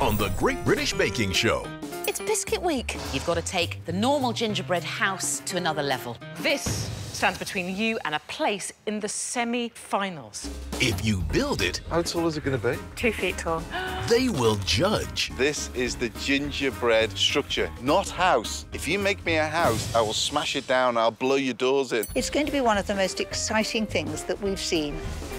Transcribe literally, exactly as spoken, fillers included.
on the Great British Baking Show. It's Biscuit Week. You've got to take the normal gingerbread house to another level. This stands between you and a place in the semi-finals. If you build it, how tall is it going to be? Two feet tall. They will judge. This is the gingerbread structure, not house. If you make me a house, I will smash it down. I'll blow your doors in. It's going to be one of the most exciting things that we've seen.